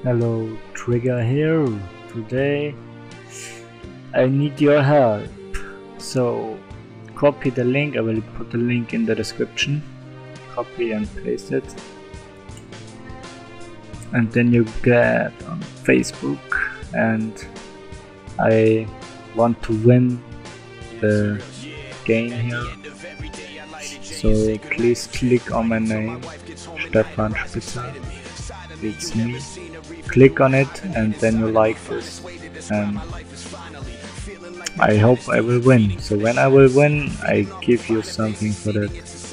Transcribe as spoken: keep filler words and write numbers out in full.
Hello, TreGaaa here. Today I need your help. So copy the link, I will put the link in the description. Copy and paste it. And then you get on Facebook, and I want to win the game here. So please click on my name, Stefan Spitzer. It's me. Click on it and then you like this, and I hope I will win. So when I will win, I give you something for that.